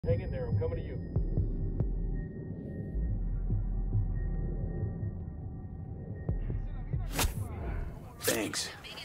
Hang in there, I'm coming to you. Thanks.